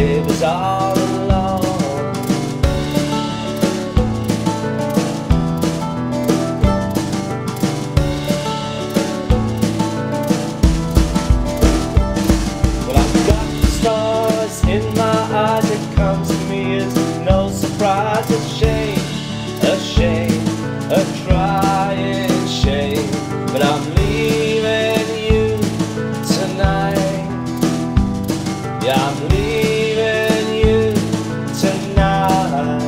it was all alone. Well, I've got the stars in my eyes. It comes to me as no surprise. A shame, a trying shame, but I'm leaving you tonight. Yeah, I'm leaving you tonight.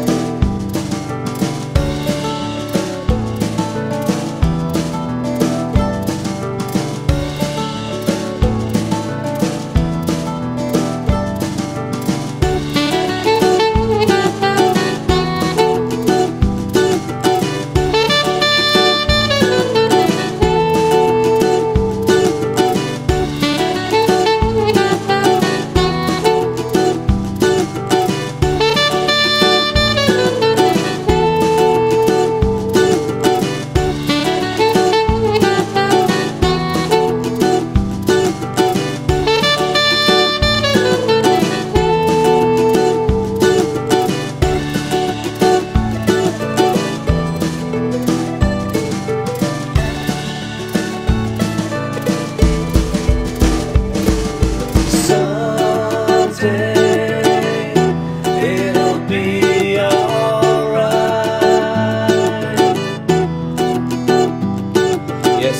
It'll be alright. Yes,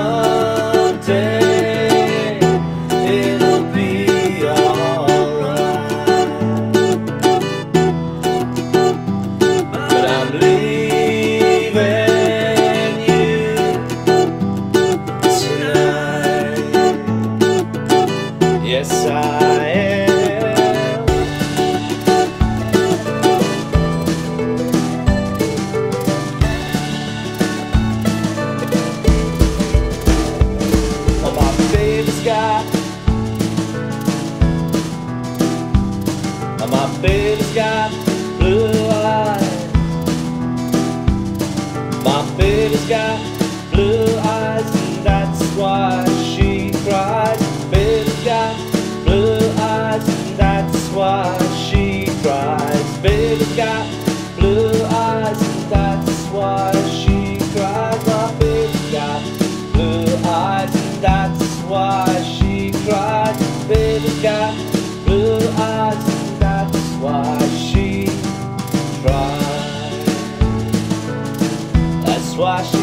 someday it'll be alright. But I'm leaving you tonight. Yes, I am. My baby's got blue eyes. My baby's got blue eyes, and that's why she cries. Baby's got blue eyes, and that's why she cries. Baby's got blue eyes, and that's why she cries. My baby's got blue eyes, and that's why she cries. Baby's got blue eyes, and that's why she cries. That's why she